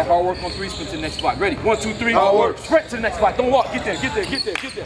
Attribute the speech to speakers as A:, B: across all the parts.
A: right, hard work on three, sprint to the next spot. Ready? 1, 2, 3.
B: Hard work.
A: Sprint to the next spot. Don't walk. Get there, get there, get there, get there.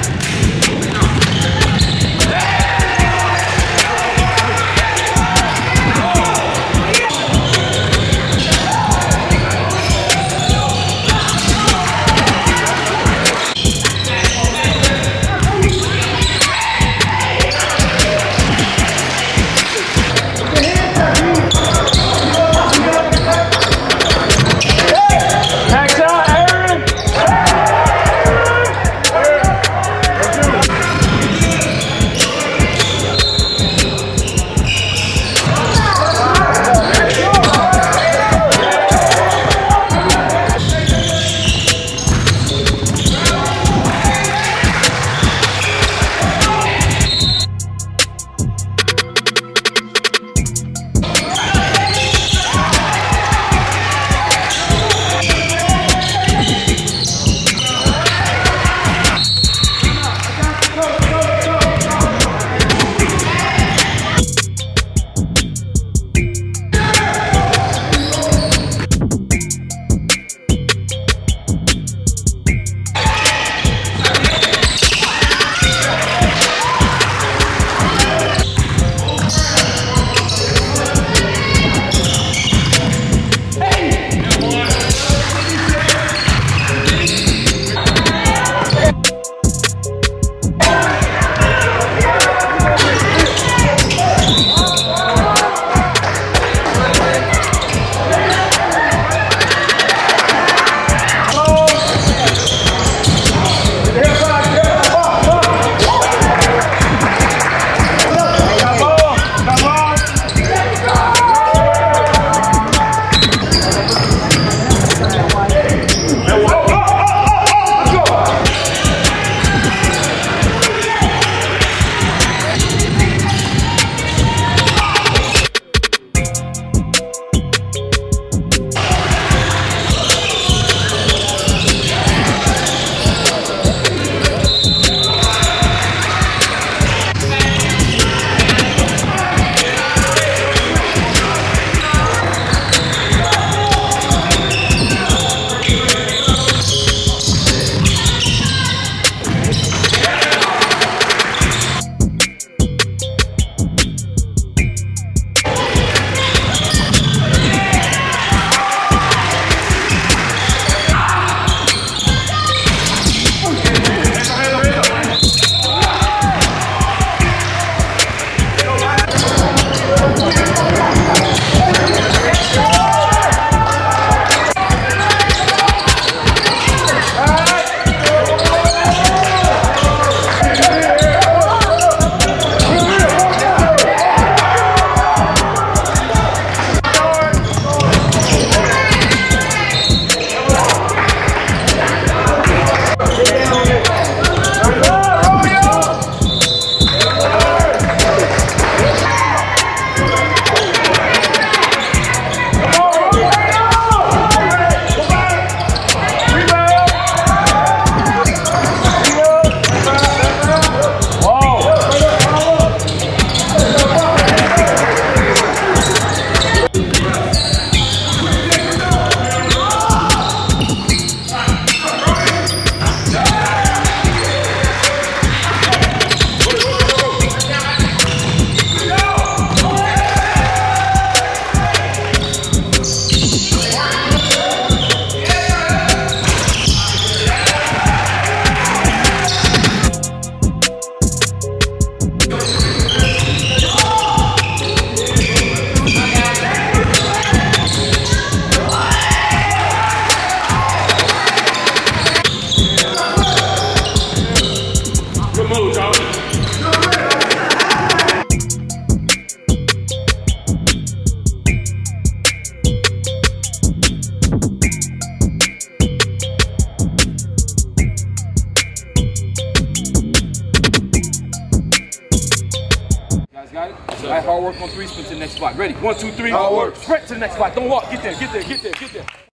A: All right, hard work on three, sprint to the next spot. Ready? 1, 2, 3.
B: Hard work.
A: Sprint to the next spot. Don't walk. Get there, get there, get there, get there.